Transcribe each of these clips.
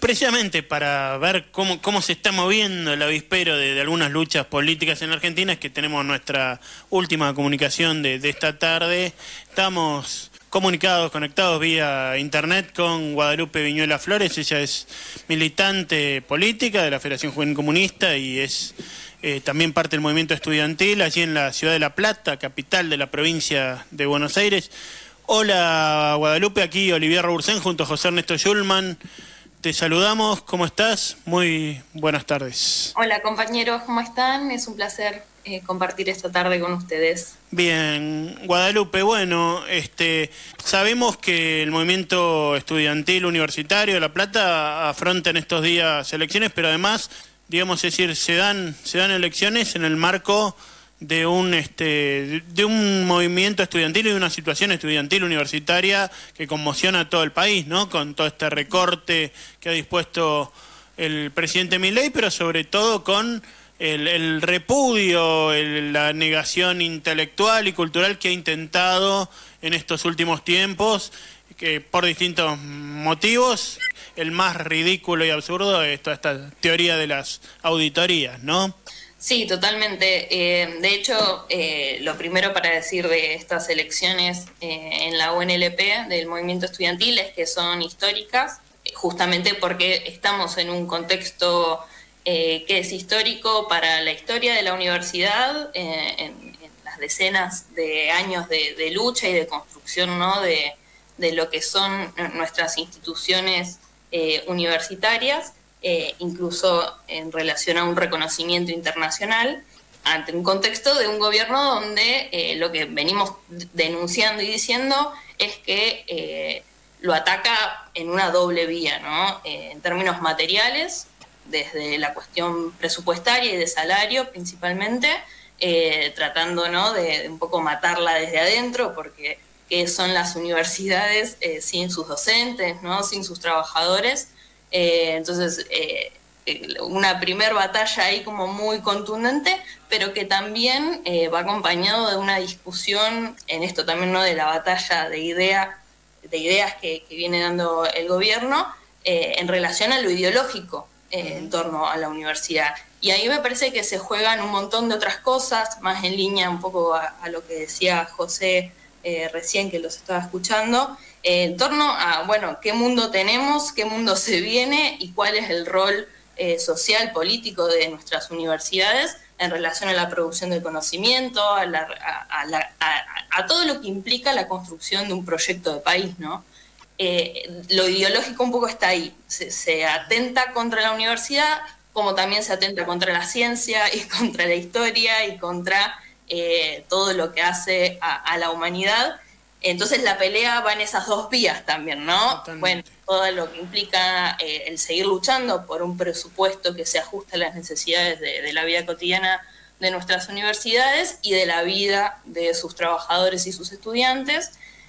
precisamente para ver cómo se está moviendo el avispero de algunas luchas políticas en la Argentina, es que tenemos nuestra última comunicación de esta tarde. Estamos conectados vía internet con Guadalupe Viñuela Flores. Ella es militante política de la Federación Juvenil Comunista y es también parte del movimiento estudiantil allí en la ciudad de La Plata, capital de la provincia de Buenos Aires. Hola Guadalupe, aquí Olivier Robursen junto a José Ernesto Schulman. Te saludamos, ¿cómo estás? Muy buenas tardes. Hola compañeros, ¿cómo están? Es un placer compartir esta tarde con ustedes. Bien, Guadalupe, bueno, sabemos que el movimiento estudiantil universitario de La Plata afronta en estos días elecciones, pero además, digamos, es decir, se dan elecciones en el marco de un movimiento estudiantil y de una situación estudiantil universitaria que conmociona a todo el país, ¿no? Con todo este recorte que ha dispuesto el presidente Milei, pero sobre todo con el repudio, la negación intelectual y cultural que ha intentado en estos últimos tiempos, que por distintos motivos, el más ridículo y absurdo es toda esta teoría de las auditorías, ¿no? Sí, totalmente. De hecho, lo primero para decir de estas elecciones en la UNLP del movimiento estudiantil es que son históricas, justamente porque estamos en un contexto que es histórico para la historia de la universidad, en las decenas de años de lucha y de construcción, ¿no? de lo que son nuestras instituciones universitarias. Incluso en relación a un reconocimiento internacional, ante un contexto de un gobierno donde lo que venimos denunciando y diciendo es que lo ataca en una doble vía, ¿no? En términos materiales, desde la cuestión presupuestaria y de salario principalmente, tratando, ¿no? de un poco matarla desde adentro, porque ¿qué son las universidades sin sus docentes, ¿no? Sin sus trabajadores? Entonces, una primer batalla ahí como muy contundente, pero que también va acompañado de una discusión en esto también, ¿no? De la batalla de ideas que viene dando el gobierno en relación a lo ideológico en torno a la universidad. Y ahí me parece que se juegan un montón de otras cosas, más en línea un poco a lo que decía José recién, que los estaba escuchando, en torno a, bueno, qué mundo tenemos, qué mundo se viene y cuál es el rol social, político de nuestras universidades en relación a la producción del conocimiento, a todo lo que implica la construcción de un proyecto de país, ¿no? Lo ideológico un poco está ahí, se atenta contra la universidad, como también se atenta contra la ciencia y contra la historia y contra todo lo que hace a la humanidad. Entonces la pelea va en esas dos vías también, ¿no? Totalmente. Bueno, todo lo que implica el seguir luchando por un presupuesto que se ajuste a las necesidades de la vida cotidiana de nuestras universidades y de la vida de sus trabajadores y sus estudiantes,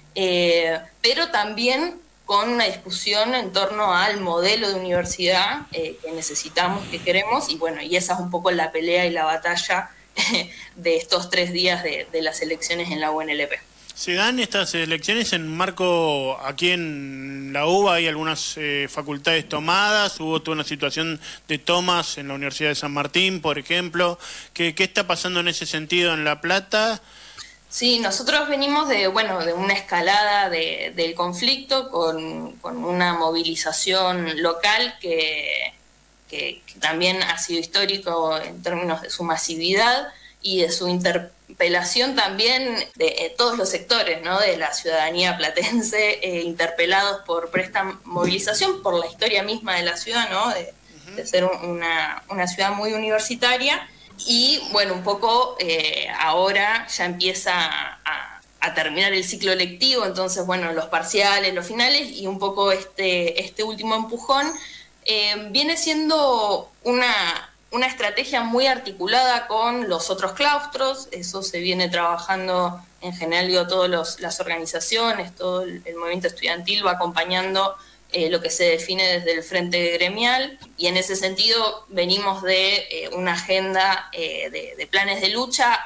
pero también con una discusión en torno al modelo de universidad que necesitamos, que queremos, y bueno, y esa es un poco la pelea y la batalla de estos 3 días de las elecciones en la UNLP. Se dan estas elecciones en marco, aquí en la UBA hay algunas facultades tomadas, hubo toda una situación de tomas en la Universidad de San Martín, por ejemplo. ¿Qué está pasando en ese sentido en La Plata? Sí, nosotros venimos de una escalada del conflicto con una movilización local que también ha sido histórico en términos de su masividad y de su interpelación también de todos los sectores, ¿no? De la ciudadanía platense, interpelados por esta movilización, por la historia misma de la ciudad, ¿no? De ser una ciudad muy universitaria. Y bueno, un poco ahora ya empieza a terminar el ciclo lectivo, entonces bueno, los parciales, los finales, y un poco este último empujón viene siendo una estrategia muy articulada con los otros claustros. Eso se viene trabajando en general, digo, todas las organizaciones, todo el movimiento estudiantil va acompañando lo que se define desde el frente gremial, y en ese sentido venimos de una agenda de planes de lucha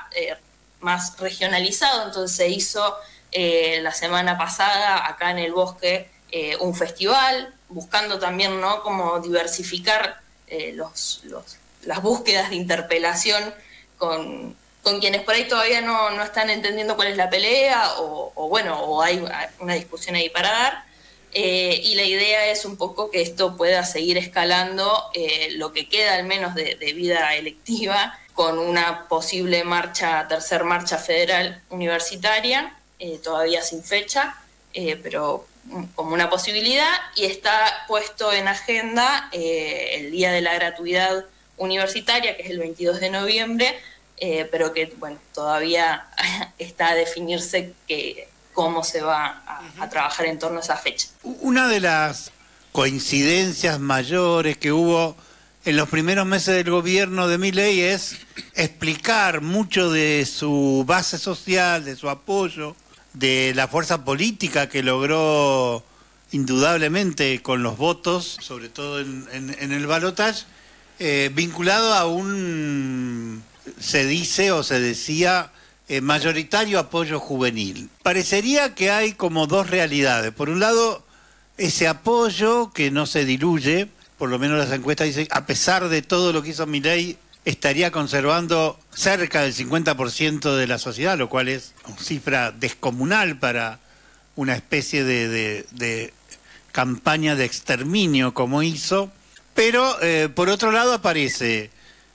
más regionalizado. Entonces se hizo la semana pasada acá en el Bosque un festival, buscando también, ¿no?, como diversificar las búsquedas de interpelación con quienes por ahí todavía no están entendiendo cuál es la pelea o hay una discusión ahí para dar. Y la idea es un poco que esto pueda seguir escalando lo que queda al menos de vida electiva, con una posible tercer marcha federal universitaria, todavía sin fecha, pero como una posibilidad, y está puesto en agenda el Día de la Gratuidad Universitaria, que es el 22 de noviembre, pero que bueno, todavía está a definirse cómo se va a trabajar en torno a esa fecha. Una de las coincidencias mayores que hubo en los primeros meses del gobierno de Milei es explicar mucho de su base social, de su apoyo, de la fuerza política que logró indudablemente con los votos, sobre todo en el balotaje, vinculado a un, se dice o se decía, mayoritario apoyo juvenil. Parecería que hay como dos realidades. Por un lado, ese apoyo que no se diluye, por lo menos las encuestas dicen, a pesar de todo lo que hizo Milei, estaría conservando cerca del 50% de la sociedad, lo cual es una cifra descomunal para una especie de campaña de exterminio como hizo. Pero, por otro lado, aparece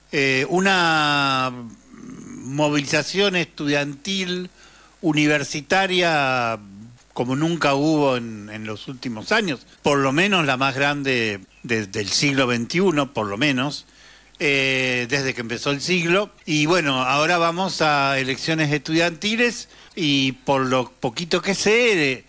una movilización estudiantil universitaria como nunca hubo en los últimos años, por lo menos la más grande del siglo XXI, por lo menos, desde que empezó el siglo. Y bueno, ahora vamos a elecciones estudiantiles y por lo poquito que sé,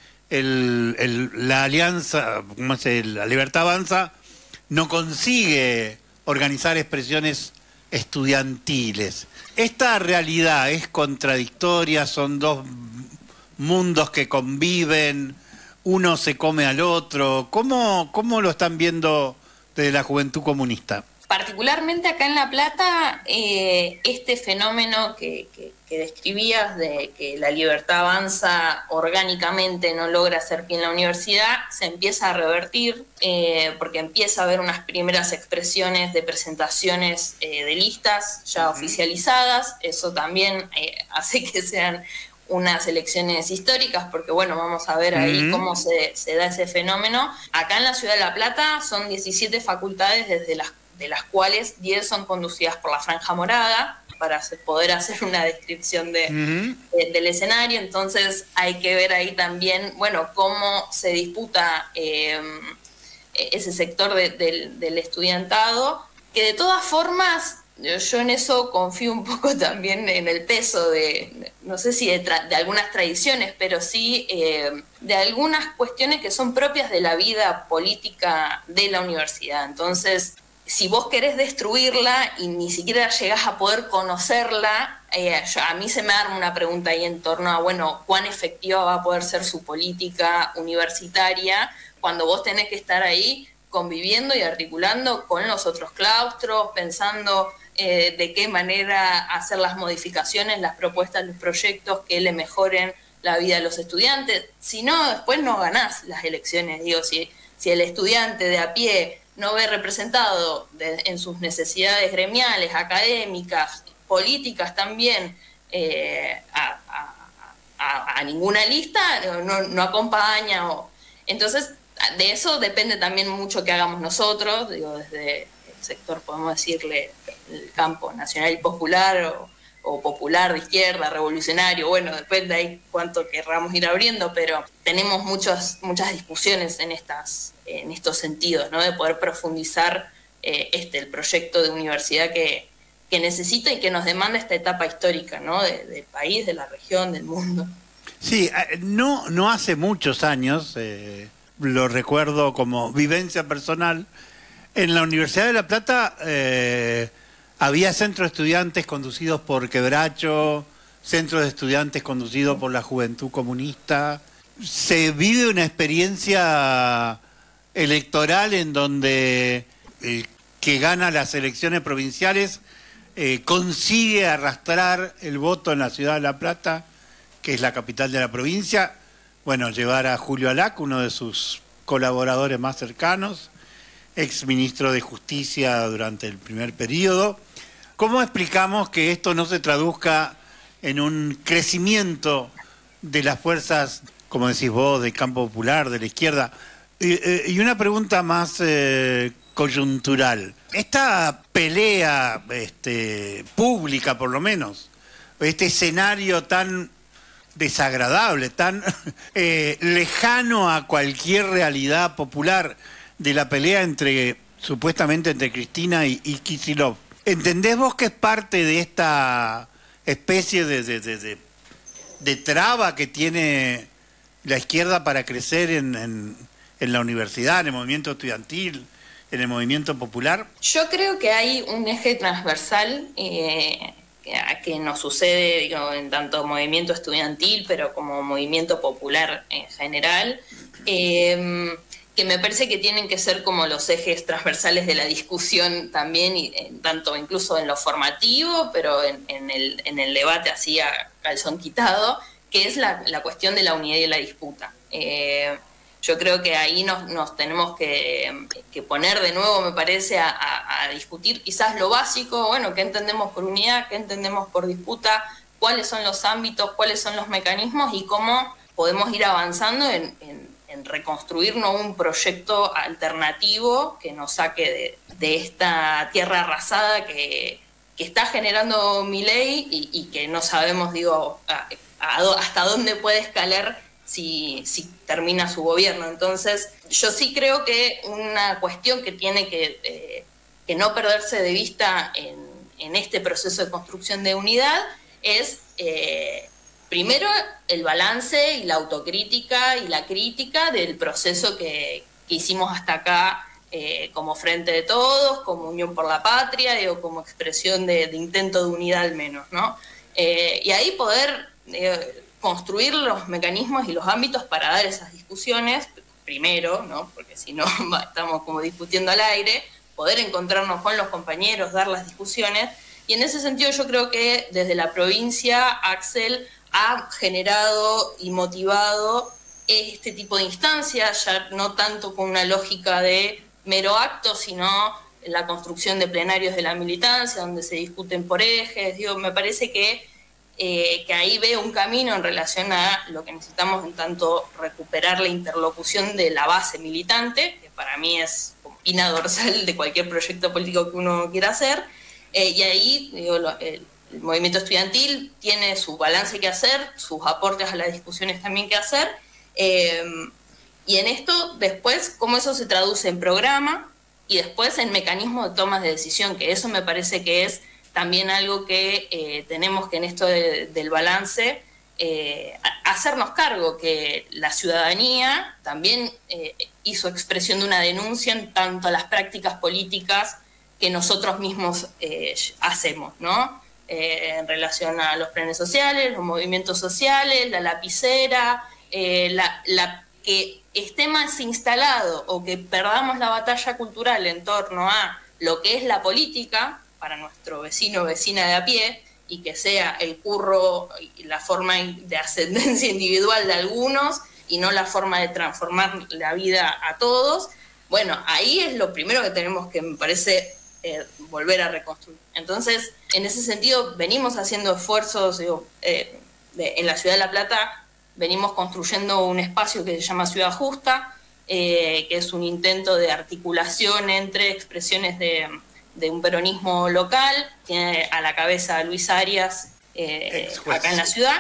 la alianza, la Libertad Avanza, no consigue organizar expresiones estudiantiles. Esta realidad es contradictoria, son dos mundos que conviven, uno se come al otro. ¿Cómo lo están viendo desde la Juventud Comunista? Particularmente acá en La Plata, este fenómeno que describías de que la Libertad Avanza orgánicamente no logra hacer pie en la universidad, se empieza a revertir porque empieza a haber unas primeras expresiones de presentaciones de listas ya oficializadas. Eso también hace que sean unas elecciones históricas, porque bueno, vamos a ver ahí cómo se da ese fenómeno. Acá en la ciudad de La Plata son 17 facultades, de las cuales 10 son conducidas por la Franja Morada, para poder hacer una descripción del escenario. Entonces hay que ver ahí también, bueno, cómo se disputa ese sector del estudiantado, que de todas formas, yo en eso confío un poco también en el peso no sé si de algunas tradiciones, pero sí de algunas cuestiones que son propias de la vida política de la universidad. Entonces, si vos querés destruirla y ni siquiera llegás a poder conocerla, a mí se me arma una pregunta ahí en torno a, bueno, cuán efectiva va a poder ser su política universitaria cuando vos tenés que estar ahí conviviendo y articulando con los otros claustros, pensando de qué manera hacer las modificaciones, las propuestas, los proyectos que le mejoren la vida de los estudiantes. Si no, después no ganás las elecciones. Digo, si el estudiante de a pie no ve representado en sus necesidades gremiales, académicas, políticas también, a ninguna lista, no acompaña. Entonces, de eso depende también mucho que hagamos nosotros, digo, desde el sector, podemos decirle, el campo nacional y popular, o popular de izquierda, revolucionario, bueno, depende ahí cuánto querramos ir abriendo, pero tenemos muchas discusiones en estos sentidos, ¿no? De poder profundizar el proyecto de universidad que necesita y que nos demanda esta etapa histórica, ¿no? Del país, de la región, del mundo. Sí, no hace muchos años, lo recuerdo como vivencia personal, en la Universidad de La Plata había centros de estudiantes conducidos por Quebracho, centros de estudiantes conducidos por la Juventud Comunista. Se vive una experiencia electoral en donde el que gana las elecciones provinciales consigue arrastrar el voto en la ciudad de La Plata, que es la capital de la provincia. Bueno, llevar a Julio Alac, uno de sus colaboradores más cercanos, ex ministro de Justicia durante el primer periodo. ¿Cómo explicamos que esto no se traduzca en un crecimiento de las fuerzas, como decís vos, del campo popular, de la izquierda? Y una pregunta más coyuntural. Esta pelea pública, por lo menos, este escenario tan desagradable, tan lejano a cualquier realidad popular de la pelea supuestamente entre Cristina y Kicillof, ¿entendés vos que es parte de esta especie de traba que tiene la izquierda para crecer en la universidad, en el movimiento estudiantil, en el movimiento popular? Yo creo que hay un eje transversal que nos sucede, digo, en tanto movimiento estudiantil, pero como movimiento popular en general, que me parece que tienen que ser como los ejes transversales de la discusión también, y tanto incluso en lo formativo, pero en el debate así a calzón quitado, que es la cuestión de la unidad y la disputa. Yo creo que ahí nos tenemos que poner de nuevo, me parece, a discutir quizás lo básico, bueno, qué entendemos por unidad, qué entendemos por disputa, cuáles son los ámbitos, cuáles son los mecanismos y cómo podemos ir avanzando en reconstruirnos un proyecto alternativo que nos saque de esta tierra arrasada que está generando Milei y que no sabemos, digo, hasta dónde puede escalar si termina su gobierno. Entonces, yo sí creo que una cuestión que tiene que no perderse de vista en este proceso de construcción de unidad es, primero, el balance y la autocrítica y la crítica del proceso que hicimos hasta acá como Frente de Todos, como Unión por la Patria, digo, como expresión de intento de unidad al menos, ¿no? Y ahí poder construir los mecanismos y los ámbitos para dar esas discusiones, primero, ¿no? Porque si no estamos como discutiendo al aire, poder encontrarnos con los compañeros, dar las discusiones, y en ese sentido yo creo que desde la provincia Axel ha generado y motivado este tipo de instancias, ya no tanto con una lógica de mero acto, sino la construcción de plenarios de la militancia, donde se discuten por ejes. Digo, me parece que ahí veo un camino en relación a lo que necesitamos, en tanto recuperar la interlocución de la base militante, que para mí es espina dorsal de cualquier proyecto político que uno quiera hacer, y ahí, digo, el movimiento estudiantil tiene su balance que hacer, sus aportes a las discusiones también que hacer, y en esto después cómo eso se traduce en programa y después en mecanismos de tomas de decisión, que eso me parece que es también algo que tenemos que en esto del balance hacernos cargo, que la ciudadanía también hizo expresión de una denuncia en tanto a las prácticas políticas que nosotros mismos hacemos, ¿no? En relación a los planes sociales, los movimientos sociales, la lapicera, que esté más instalado o que perdamos la batalla cultural en torno a lo que es la política para nuestro vecino o vecina de a pie, y que sea el curro y la forma de ascendencia individual de algunos y no la forma de transformar la vida a todos. Bueno, ahí es lo primero que tenemos que, me parece, volver a reconstruir. Entonces, en ese sentido, venimos haciendo esfuerzos, digo, en la Ciudad de La Plata venimos construyendo un espacio que se llama Ciudad Justa, que es un intento de articulación entre expresiones de un peronismo local, tiene a la cabeza a Luis Arias acá en la ciudad,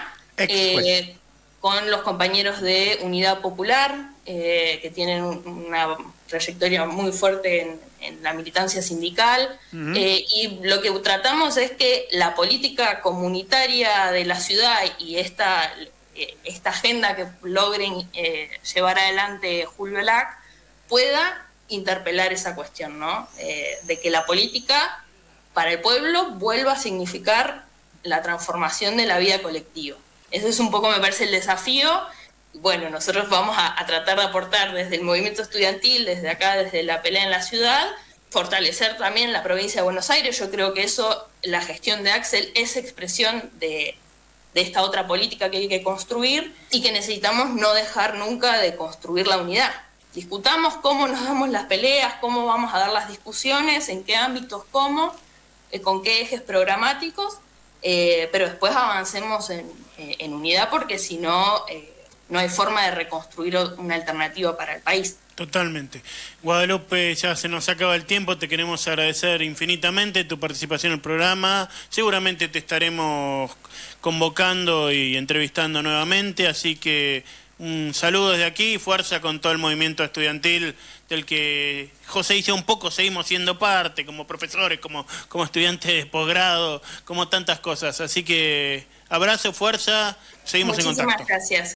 con los compañeros de Unidad Popular, que tienen una trayectoria muy fuerte en la militancia sindical, y lo que tratamos es que la política comunitaria de la ciudad y esta agenda que logren llevar adelante Julio Lac pueda interpelar esa cuestión, ¿no? De que la política para el pueblo vuelva a significar la transformación de la vida colectiva. Ese es un poco, me parece, el desafío. Bueno, nosotros vamos a tratar de aportar desde el movimiento estudiantil, desde acá, desde la pelea en la ciudad, fortalecer también la provincia de Buenos Aires. Yo creo que eso, la gestión de Axel, es expresión de esta otra política que hay que construir y que necesitamos no dejar nunca de construir la unidad. discutamos cómo nos damos las peleas, cómo vamos a dar las discusiones, en qué ámbitos, cómo, con qué ejes programáticos, pero después avancemos en unidad, porque si no, no hay forma de reconstruir una alternativa para el país. Totalmente. Guadalupe, ya se nos acaba el tiempo, te queremos agradecer infinitamente tu participación en el programa. Seguramente te estaremos convocando y entrevistando nuevamente, así que un saludo desde aquí, fuerza con todo el movimiento estudiantil del que José y yo un poco seguimos siendo parte, como profesores, como estudiantes de posgrado, como tantas cosas. Así que abrazo, fuerza, seguimos en contacto. Muchísimas gracias.